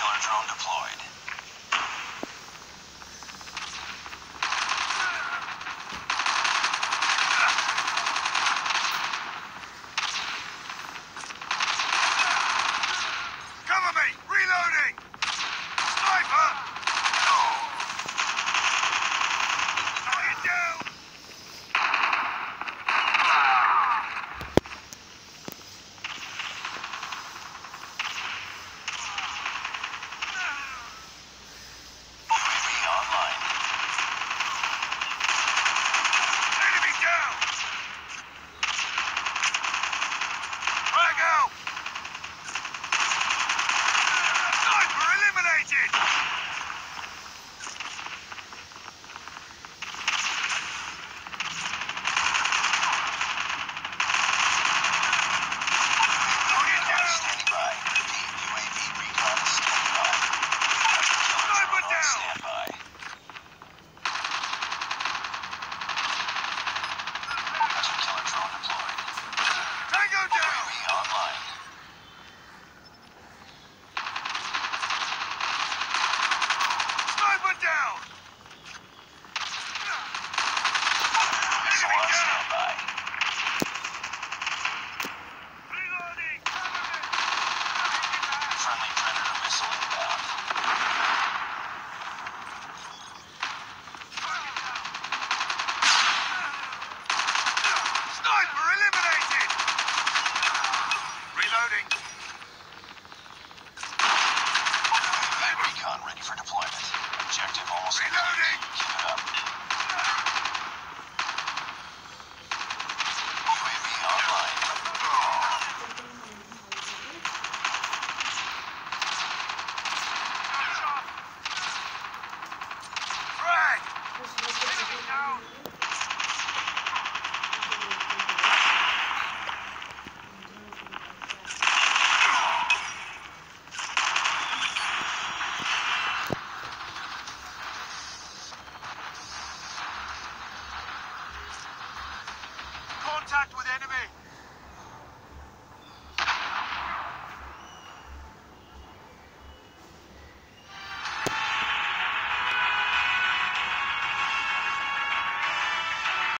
Killer drone deployed. Cover me! Reloading! Sniper! Target down! UAV online. Enemy down! Frag out! Sniper eliminated! Target down! Standing by. Repeat, UAV recon is standing by. Killer Sniper drone on down! standby. Killer drone deployed. Tango down! UAV online. Sniper down! Missile Enemy on down! standby. Reloading! Friendly Predator missile inbound. Sniper eliminated! Reloading! UAV recon ready for deployment. Objective almost complete. Reloading! Keep it up.